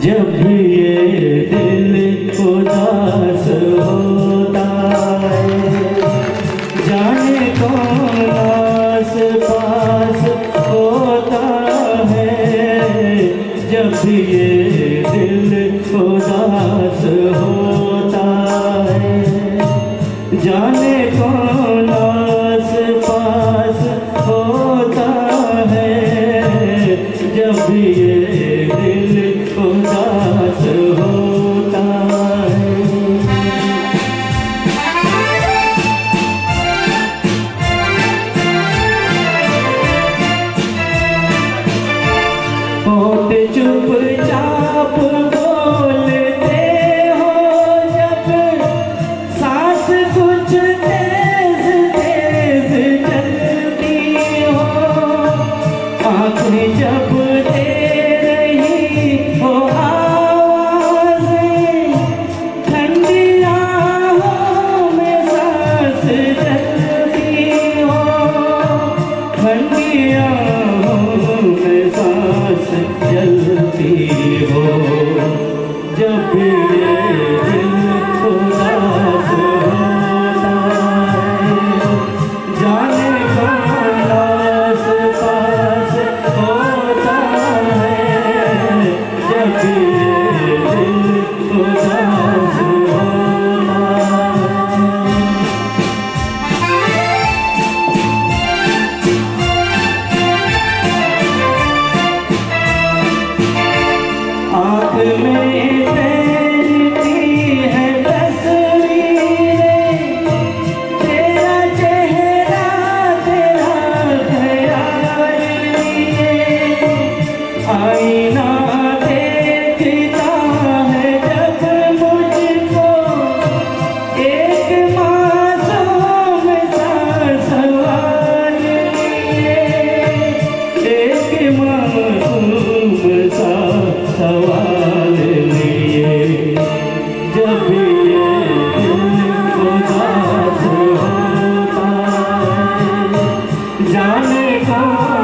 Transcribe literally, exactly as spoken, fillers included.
जब भी ये दिल उदास होता है, जाने कौन आस पास होता है। जब भी ये दिल उदास होता है, जाने कौन आस पास होता है। जब भी ये दिल उदास होता है। होठ चुपचाप बोलते हो जब, सांस कुछ तेज तेज चलती हो। आँखें जब दे रही हो आवाज़ें, ठंडी आहों में सांस चलती हो। ठंडी आहों में सांस चलती हो। जब भी ये दिल उदास होता है, जाने कौन आस पास होता है। जब भी ये दिल उदास होता है। आँख में तैरती है तस्वीरें, तेरा चेहरा तेरा ख्याल लिए। आईना देखता है जब मुझको, एक मासूम सा सवाल लिए। एक मासूम सा सवाल लिए। जब भी ये दिल उदास होता है, जाने कौन